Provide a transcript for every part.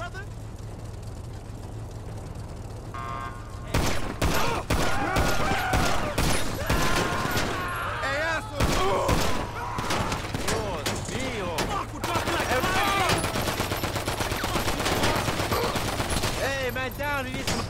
brother? Hey, asshole! Dios mío! Fuck, we're talking like Hey, man, down. He needs some...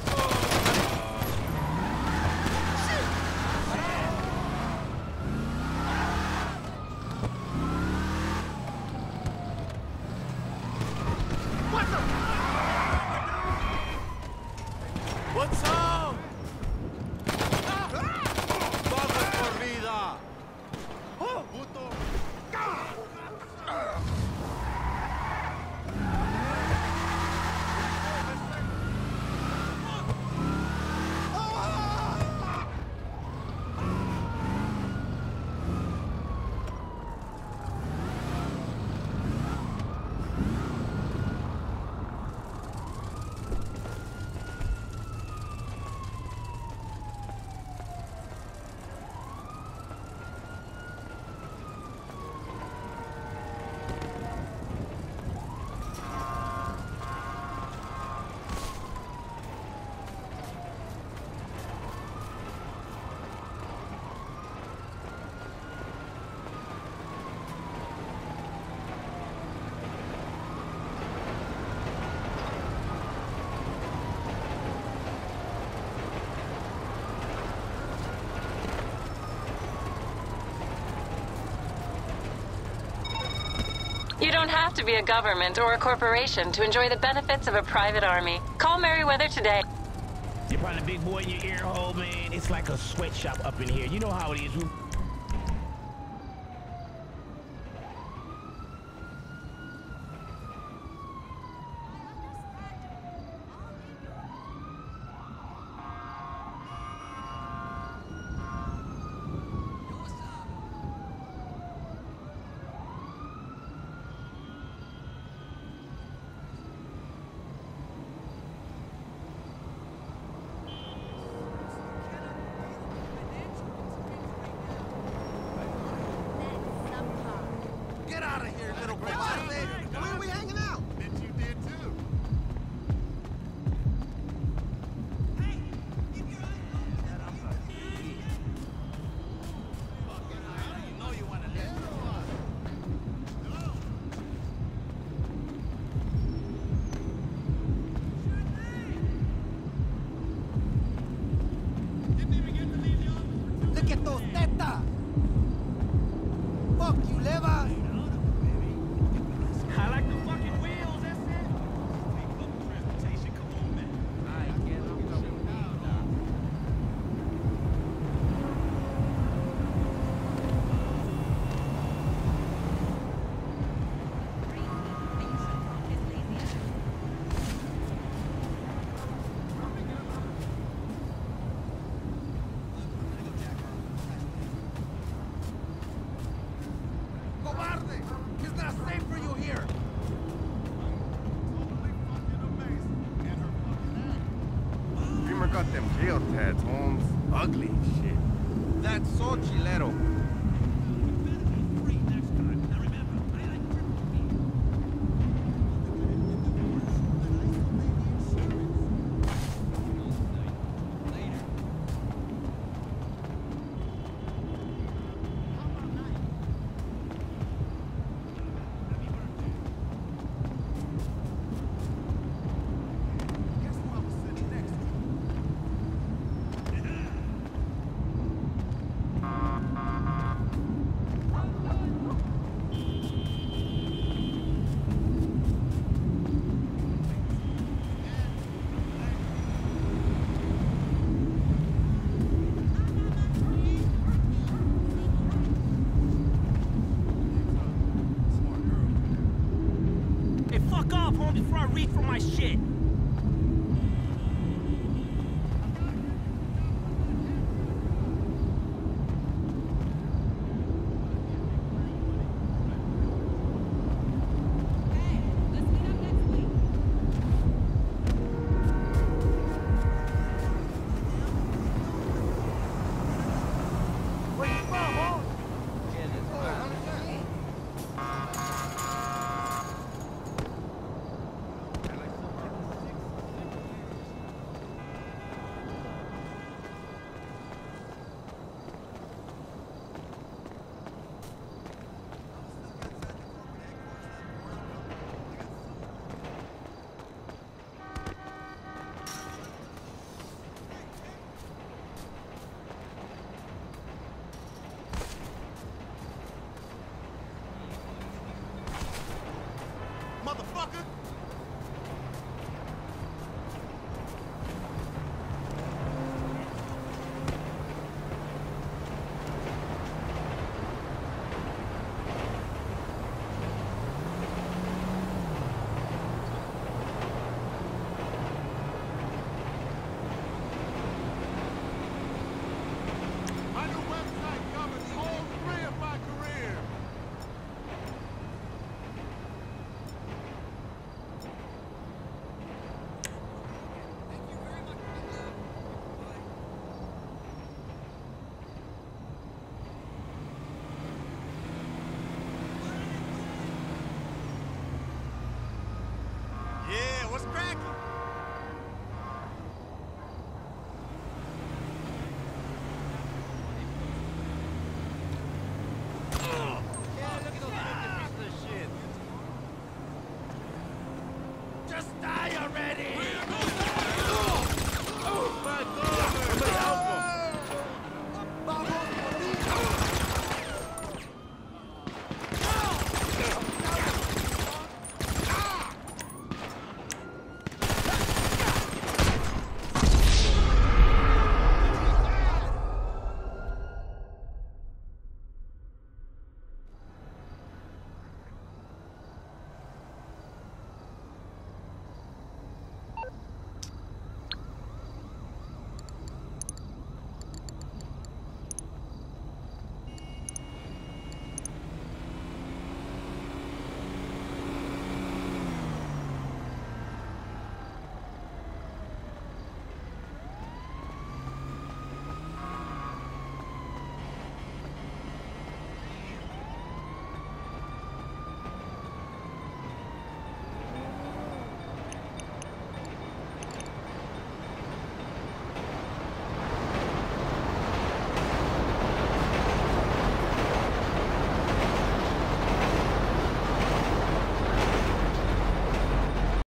What's up? Vamos por vida. Oh, puto. You don't have to be a government or a corporation to enjoy the benefits of a private army. Call Merriweather today. You're probably the big boy in your ear hole, man. It's like a sweatshop up in here. You know how it is. Get out of here, little boy. Where are we hanging out? Bet you did too. Hey, keep your eyes open. You know you want to live. Didn't even get to leave the office. Look at those tetas. Fuck you, Leva. I like the fucking wheels, that's it. Transportation, come on, man. I get up. Cobarde! It's not safe for you here! Dreamer got them jail tats, Holmes. Ugly as shit. That's so chilero. Hey, fuck off, home, before I reach for my shit. Where you from, huh? motherfucker! My new website covers all three of my careers. Yeah, what's cracking? Yeah, look at those 50 pieces of shit. Just die already!